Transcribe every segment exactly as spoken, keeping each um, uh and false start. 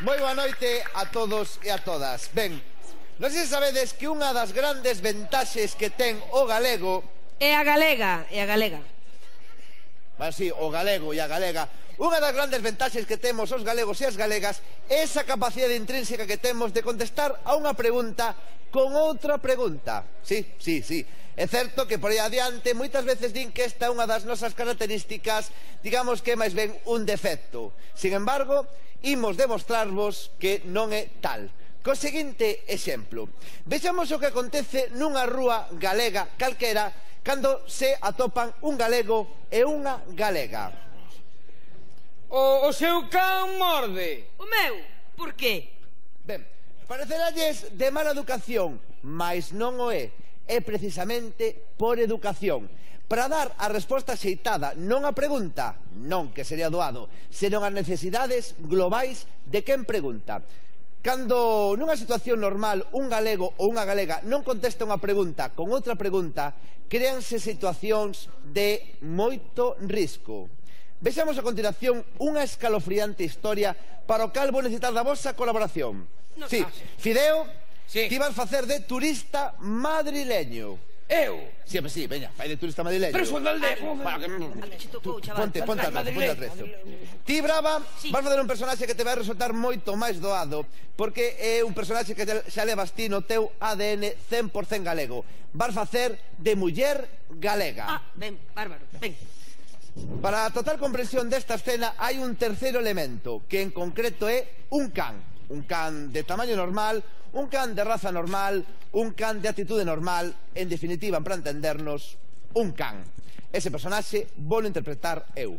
Moi boa noite a todos e a todas. Ben, non sei se sabedes que unha das grandes ventaxes que ten o galego... É a galega, é a galega. Bueno, sí, o galego e a galega. Unha das grandes ventaxes que temos os galegos e as galegas é esa capacidade intrínseca que temos de contestar a unha pregunta con outra pregunta. Sí, sí, sí. É certo que por aí adiante moitas veces din que esta é unha das nosas características, digamos que é máis ben un defecto. Sin embargo, imos demostrarvos que non é tal. Co seguinte exemplo. Vexamos o que acontece nunha rúa galega calquera cando se atopan un galego e unha galega. O, o seu can morde. O meu, por qué? Ben, pareceralles de mala educación, mais non o é. É precisamente por educación. Para dar a resposta xeitada non a pregunta, non que sería doado, senón as necesidades globais de quen pregunta. Cando nunha situación normal un galego ou unha galega non contesta unha pregunta con outra pregunta, créanse situacións de moito risco. Vexamos a continuación unha escalofriante historia para o cal vou necesitar da vosa colaboración. No Sí, caso. Fideo, Sí. ti vas facer de turista madrileño. Eu. Sí, pues sí, veña, fai de turista madrileño. Pero son de aldea. Bueno, que... Anda, che tocou, chaval. Ponte, ponte Ay, atrezo, ponte atrezo. Ti, Brava, Sí. vas facer un personaxe que te vai resultar moito máis doado, porque é un personaxe que xa levas ti no teu A D N cen por cen galego. Vas facer de muller galega. Ah, ben, bárbaro, ben. Para a total comprensión desta escena hai un terceiro elemento, que en concreto é un can. Un can de tamaño normal, un can de raza normal, un can de actitude normal, en definitiva, para entendernos, un can. Ese personaxe vou interpretar eu.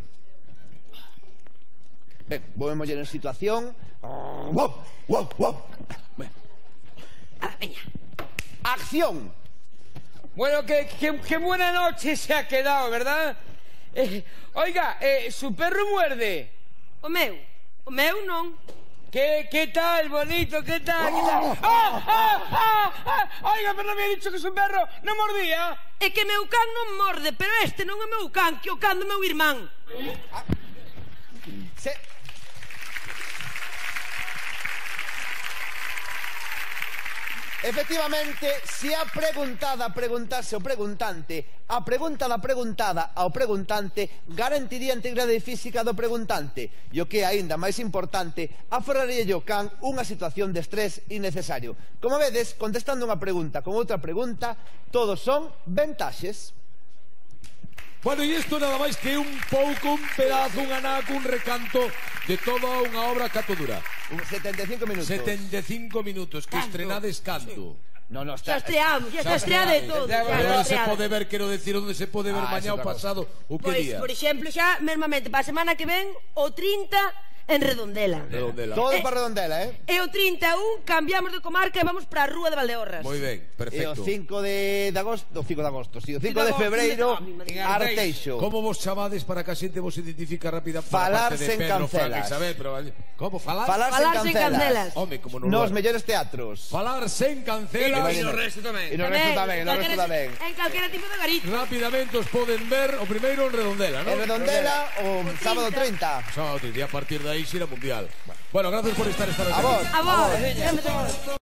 Ben, vou moller en situación. Wow, wow, wow. Ben. Ah, veña. Acción. Bueno, que, que, que buena noche se ha quedado, ¿verdad? Eh, oiga, eh, su perro muerde. O meu, o meu non. ¿Qué, qué tal, bonito? ¿Qué tal? ¿Qué tal? ¡Ah, ah, ah, ah! Oiga, pero no me ha dicho que su perro no mordía. É que meu can non morde, pero este non é meu can, que o can do meu irmán. Se... Efectivamente, se a preguntada preguntase ao preguntante, a pregunta da preguntada ao preguntante garantiría a integridade física do preguntante e o que é aínda máis importante, aforraría o can unha situación de estrés innecesario. Como vedes, contestando unha pregunta con outra pregunta, todos son ventaxes. Bueno, e isto nada máis que un pouco, un pedazo, un anaco, un recanto de toda unha obra cato dura. setenta e cinco minutos. setenta e cinco minutos, que estrenades canto. No, no, Xa está... estreamos, xa está estreado de todo. Ya, xa Pero está onde se estreado. pode ver, quero decir, onde se pode ver Ah, mañá eso o claro. pasado, o que Pois, día? por exemplo, xa, mesmamente, para a semana que ven, o trinta en Redondela. Redondela. Todo Eh, para Redondela, eh? E o trinta e un cambiamos de comarca e vamos para a Rúa de Valdeorras. Moi ben, E o perfecto. cinco de agosto, o cinco de agosto, sí, o cinco de de agosto, febreiro, ah, mi madre. Arteixo. Como vos chamades para que a xente vos identifica rápida? Falar Por parte de sen Pedro, Fran, cancelas. Isabel, pero... Como, falar? Falar sen Falar sen cancelas. cancelas. Home, como non Nos lo- mellores teatros. Falar sen cancelas. E no resto tamén. E no resto tamén, e no resto tamén. En calquera tipo de garito. Rápidamente os poden ver o primeiro en Redondela, non? En Redondela, o sábado trinta. Sábado, e a partir de aí xira mundial. Bueno, gracias por estar esta noche. A vos. A vos.